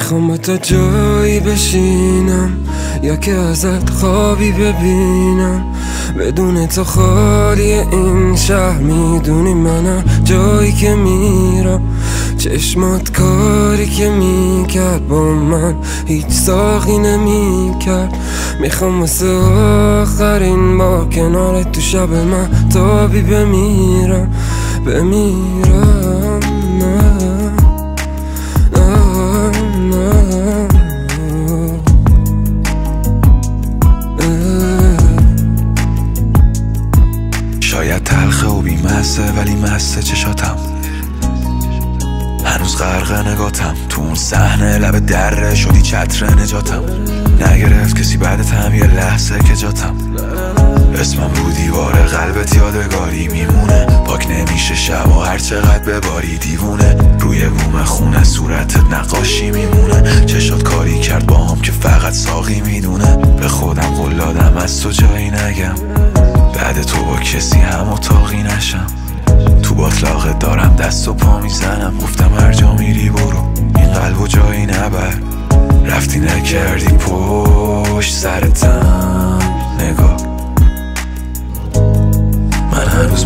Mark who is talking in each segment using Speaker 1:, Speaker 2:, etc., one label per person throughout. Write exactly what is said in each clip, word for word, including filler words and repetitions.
Speaker 1: میخوام با تو جایی بشینم یا که ازت خوابی ببینم، بدون تو خالی این شهر. میدونی منم جایی که میرم، چشمات کاری که میکرد با من هیچ ساقی نمیکرد. میخوام واسه آخرین بار کنارت تو شب من تابی بمیرم بمیرم. نه
Speaker 2: شاید تلخه و بی‌مزه ولی مزه چشاتم، هنوز غرق نگاتم تو اون صحنه لب دره شدی چتر نجاتم. نگرفت کسی بعدتم یه لحظه که جاتم، اسمم رو دیوار قلبت یادگاری میمونه. پاک نمیشه شب و هر چقدر بباری دیوونه، روی بوم خونه صورتت نقاشی میمونه. چشات کاری کرد با هم که فقط ساقی میدونه. به خودم قول دادم از تو جایی نگم، بعد تو با کسی هم اتاقی نشم. تو باطلاقت دارم دست و پا میزنم، گفتم هر جا میری برو این قلب و جایی نبر. رفتی نکردی پشت سرتم نگاه، من هنوز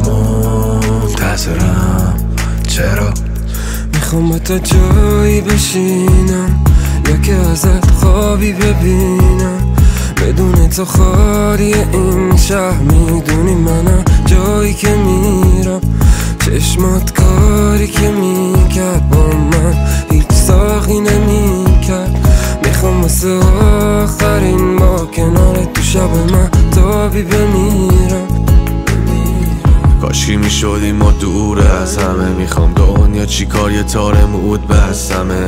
Speaker 2: منتظرم. چرا؟
Speaker 1: میخوام با تو جایی بشینم یا که ازت خوابی ببینم، بدون تو خالی این شهر. میدونی منم جایی که میرم، چشمات کاری که میکرد با من هیچ ساقی نمیکرد. میخوام واسه آخرین با کنارت تو شب من تابی بمیرم.
Speaker 3: کاشکی میشدی ما دور از همه، میخوام دنیا چی کار یه تار مود بستمه.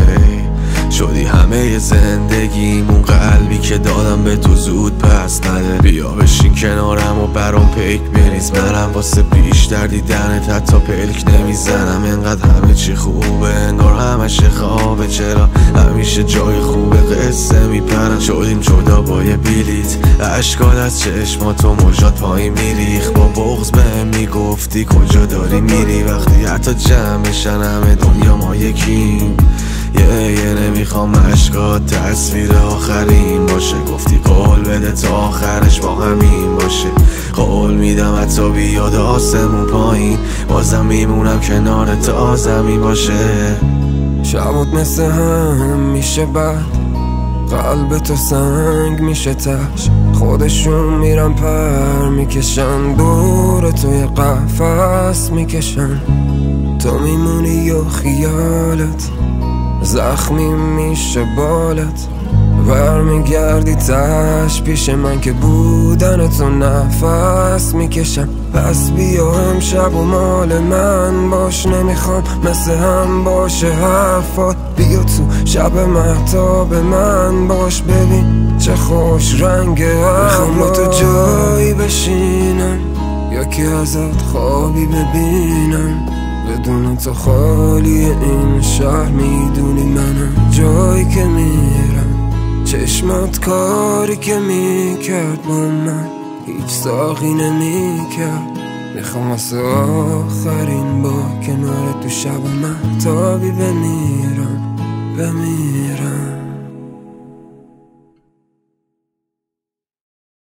Speaker 3: شدی همه زندگیم، اون قلبی که دادم به تو زود پس نده. بیا بشین کنارم و برام پیک بریز، منم واسه بیشتر دیدنت حتی پلک نمیزنم. انقدر همه چی خوبه انگار همش خوابه، چرا همیشه جای خوبه قصه میپرن. شدیم جدا با یه بلیت، اشکال از چشماتو موجات پایین میریخ. با بغض بهم میگفتی کجا داری میری، وقتی حتی جمعشن همه دنیا ما یکیم. یه یه نمیخوام عشقات تصویر آخرین باشه، گفتی قول بده تا آخرش با همین باشه. قول میدم حتی بیاد آسمون پایین، بازم میمونم کنار تا زمین باشه.
Speaker 1: شبات مثل هم میشه بعد قلب تو سنگ میشه تش، خودشون میرن پر میکشن دور توی قفس میکشن. تو میمونی یا خیالت زخمی میشه بالت، برمیگردی تش پیش من که بودن تو نفس میکشم. پس بیا امشب و مال من باش، نمیخوام مثل هم باشه حرفات. بیا تو شب مهتاب من باش، ببین چه خوش رنگ هوا. میخوام با تو جایی بشینم یا که ازت خوابی ببینم، بدون تو خالی این شهر. میدونی منم جایی که میرم، چشمات کاری که میکرد با من هیچ ساقی نمیکرد. میخوام واسه آخرین با کنار تو شب من تابی بمیرم بمیرم.